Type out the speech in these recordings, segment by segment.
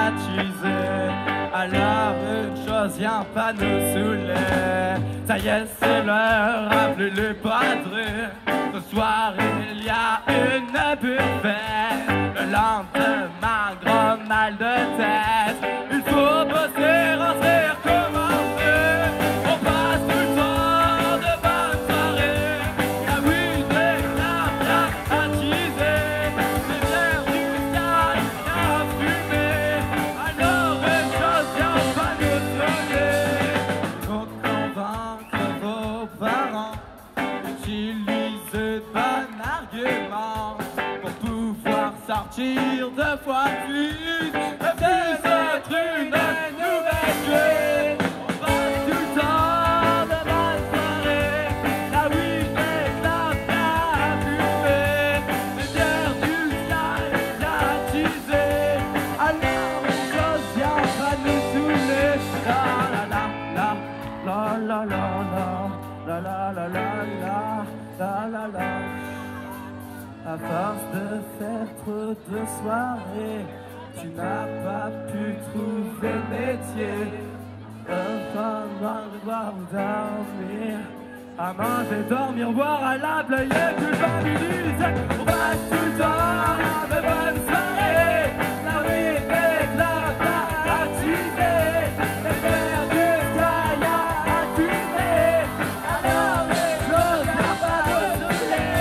attisé. Alors une chose vient pas nous saouler. Ça y est, c'est l'heure, appelez le padré. Ce soir il y a une buffette. Le lendemain, grand mal de tête. Il faut bosser, rentrer, recommencer. On passe tout le temps de bonne soirée. La oui, des claps bien attisés. Des verres du sky bien fumés. Alors une chose vient pas nous sonner. Il faut convaincre vos parents. Utilisez de bons arguments pour pouvoir sortir deux fois plus. Et puis être une nouvelle vie. On passe tout le temps de bonnes soirées. La weed des claps bien fumées. Des bières du sky bien attisées. Alors une chose vient pas nous saouler. La la la la la la la la la la la la la la. À force de faire trop de soirées, tu n'as pas pu trouver métier. Enfin, loin de boire ou dormir, à manger, dormir, boire à la blague et plus bas du lycée. On passe tout le temps de bonnes soirées. La vie m'éclate à attiser. Les verres du sky à attiser. Alors les choses n'ont pas de souffler.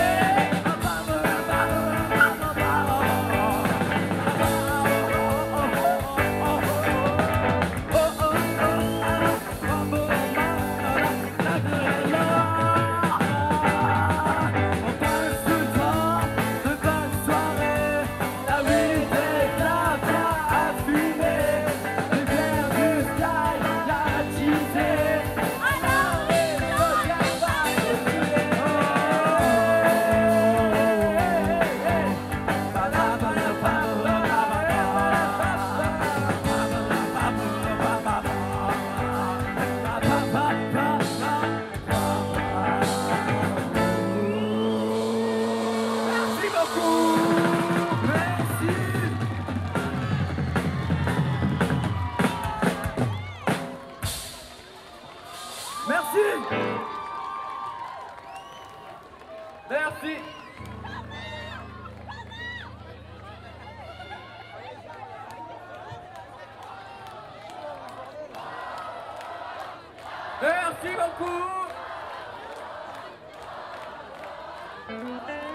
Merci. Merci. Merci beaucoup.